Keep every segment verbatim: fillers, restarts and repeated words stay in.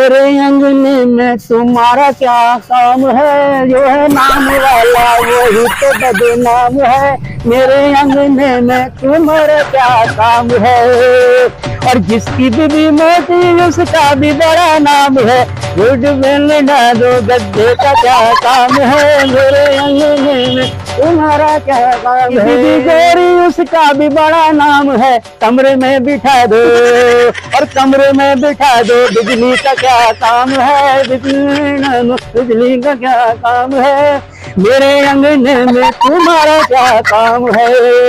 मेरे अंगने में तुम्हारा क्या काम है, जो है नाम वाला वही तो बदनाम है। मेरे अंगने में तुम्हारा क्या काम है, और जिसकी बीवी मोटी उसका भी बड़ा नाम है। गुड में डालो गड्ढे का क्या काम है, मेरे अंगने में तुम्हारा क्या काम है। बीवी गोरी उसका भी बड़ा नाम है। कमरे में बिठा दो और कमरे में बिठा दो, बिजली का क्या काम है, बिजली बिजली का क्या काम है। मेरे अंगने में तुम्हारा क्या काम है।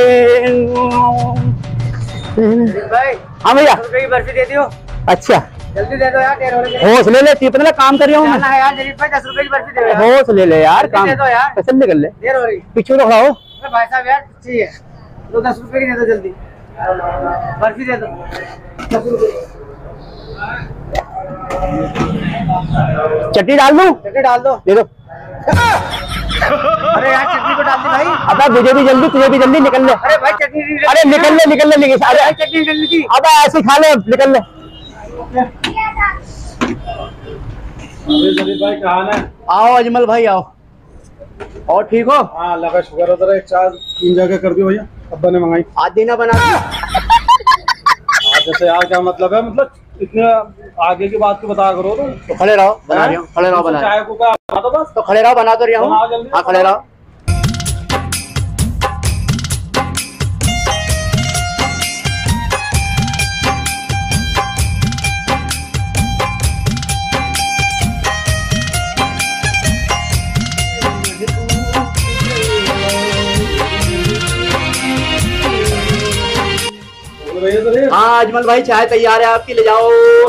हाँ भैया बर्फी दे दियो। अच्छा जल्दी दे दो यार, देर हो रही है। होश ले ले, इतना काम कर रहा हूँ मैं यार। जलील भाई दस रुपए की बर्फी दे दो। होश ले ले यार, काम दे दो यार, पैसे निकल ले, देर हो रही। पीछे तो खड़ा हो भाई साहब यार चाहिए तो दस रुपए की दे दो, जल्दी बर्फी दे दो दस रुपए। चटनी डाल दूं? चटनी डाल दो, दे दो। अरे यार चटनी को डाल दी भाई। अब मुझे भी जल्दी, तुझे भी जल्दी, निकल ले। अरे भाई चटनी, अरे निकल ले निकल ले, अरे चटनी जल्दी की। अब ऐसे खा ले, निकल ले। जलील भाई कहाँ है? आओ अजमल भाई आओ। और ठीक हो? हाँ अल्लाह का शुक्र है। जरा एक चार तीन जगह कर दियो भैया, अब्बा ने मंगाई। आज देना बना जैसे यार क्या मतलब है, मतलब इतने आगे की बात को बता करो तुम तो खड़े रहो, बना रही हूँ, खड़े रहो बना। चाय को क्या तो बस तो खड़े रहो, बना तो रही हूँ। हाँ खड़े रहो। हाँ अजमल भाई चाय तैयार है आपकी, ले जाओ।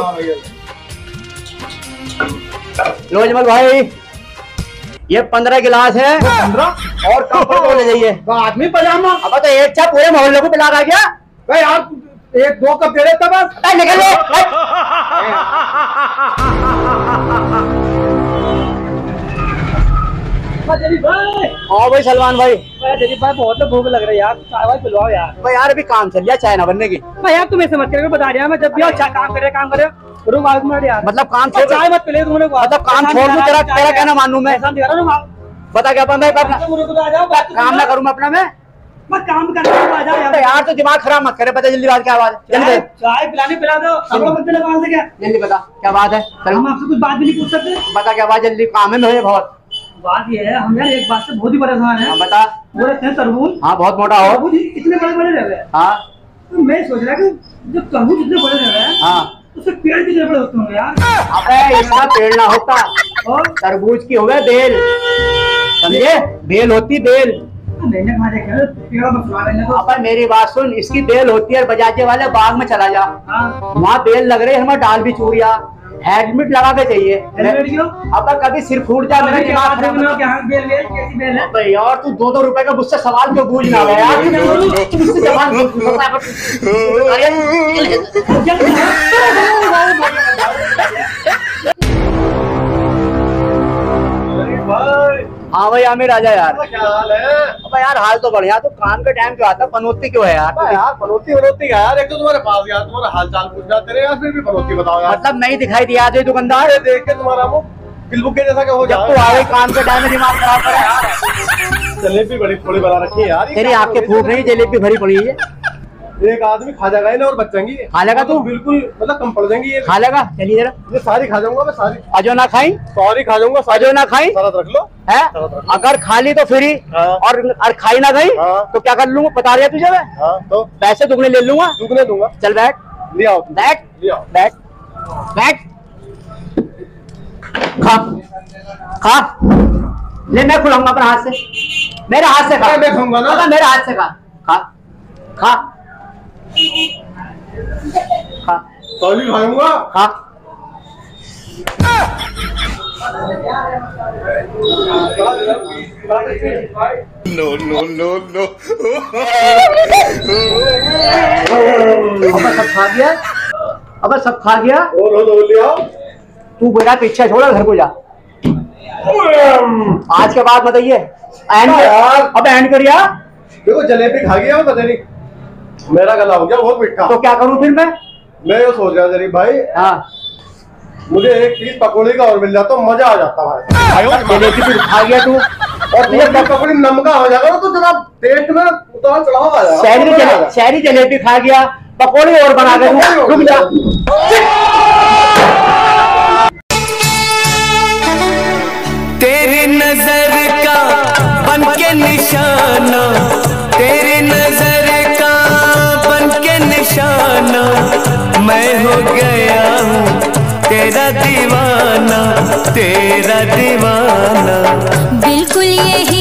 लो अजमल भाई, ये पंद्रह गिलास है। पंद्रह और कम को ले जाइए। आदमी पजामा। अब तो एक छा पूरे मोहल्ले को पिला रहा क्या भाई यार एक दो कप दे देता बस। निकल लो। जलील भाई, हाँ भाई सलमान भाई। जलील भाई बहुत भूख लग रही है यार, चाय वाय पिलवाओ यार। भाई यार अभी काम चल रहा, चाय ना बनने की। भाई यार तुम ऐसे मत करो, बता रहा मैं जब भी आओ काम करे काम करे रूम आग में यार। मतलब काम छोड़, चाय मत पिले तुमने, मतलब काम छोड़ दूं, तेरा तेरा कहना मानूं मैं? बता क्या बंदा है, काम ना करूं मैं अपना? मैं मैं काम कर रहा हूं, आ जाओ यार। यार तो दिमाग खराब मत करे, पता जल्दी बात क्या बात है, जल्दी चाय पिलाने पिला दो। सब लोग बच्चे लगा से क्या, जल्दी बता क्या बात है। हम आपसे कुछ बात भी नहीं पूछ सकते? बता क्या बात, जल्दी काम है मुझे बहुत। बात ये है, हम यार एक बात से बहुत ही परेशान है। बता। वो रहते हैं तरबूज। हाँ बहुत मोटा हो। तरबूज इतने बड़े बड़े रह गए। हाँ तो मैं सोच रहा कि जब तरबूज इतने बड़े रह गए, हाँ उससे पेड़ कितने बड़े होते होंगे यार। अबे इसका पेड़ ना होता, और तरबूज की हो गए बेल, समझे? बेल होती बेल। मैंने कहा देखा पेड़ में फुला लेने को। अब मेरी बात सुन, इसकी बेल होती है, बजाजे वाले बाग में चला जा, वहाँ बेल लग रही है, हमें डाल भी चूड़िया, हेलमेट लगा के चाहिए। हेलमेट क्यों? अब कभी सिर फूट जाए मेरे दिमाग खराब में क्या बेल बेल कैसी बेल है? अबे यार तू दो दो रुपए का मुझसे सवाल क्यों पूछ ना रहा यार? तू मुझसे जवान हाँ भाई आमिर आजा यार। क्या हाल है? अब यार हाल तो बढ़िया, तो काम के टाइम क्यों आता? पनौती क्यों है यार? यार पनौती पनौती का यार, एक तो तुम्हारे पास यार तुम्हारा हाल चाल पूछ जाते रहे यार, फिर भी पनौती बताओ यार। मतलब नहीं दिखाई दिया जो दुकानदार ये देख के तुम्हारा मुंह बिलबुके जैसा क्या हो जब तू आ गई काम के टाइम में दिमाग खराब करे यार। जलेबी बड़ी थोड़ी बना रखी है यार। तेरी आपके फूक नहीं, जलेबी भरी पड़ी है। एक आदमी खा जाएगा इन्हें और बचेंगी। खा लेगा तू? बिल्कुल मतलब कम पड़ जाएंगी ये। खा लेगा? चलिए जरा। ये सारी खा जाऊंगा मैं, सारी। अजो ना खाई? सॉरी खा जाऊंगा, अजो ना खाई? सारा रख लो है। अगर खा ली तो फ्री, हाँ। और और खाई ना गई हाँ। तो क्या कर लूंगा बता रहा तुझे मैं? हाँ तो पैसे दुगने ले लूंगा। दुगने दूंगा। चल बैठ, ले आओ बैठ, ले आओ बैठ, बैठ, खा खा ले, मैं खुलाऊंगा अपने हाथ से, मेरे हाथ से खा। मैं खाऊंगा ना। मेरे हाथ से खा, खा खा खा सॉरी खाऊंगा। खा। No, no, no, no. अब सब खा गया, अब सब खा गया। और हो तो ले आओ। तू मेरा पीछे छोड़ा, घर को जा। आज के बाद बताइए एंड यार। अब एंड करिया। देखो जलेबी खा गया, पता नहीं मेरा गला हो गया बहुत मीठा। तो क्या करूं फिर मैं? मैं ये सोच रहा जरीब भाई, हाँ मुझे एक पीस पकौड़े का और मिल जाता तो मजा आ जाता भाई। जलेबी भी खा गया तू। और ये पकौड़ी नमका हो जाएगा तो जरा टेस्ट में उतार चढ़ाव आ जाएगा। शहरी जले, शहरी जलेबी खा गया, पकौड़े और बना के दूं, रुक जा। तेरी नजर का बन के निशाना, तेरी नजर का बन के निशाना, मैं हो गया हूँ तेरा दीवाना, तेरा दीवाना। बिल्कुल यही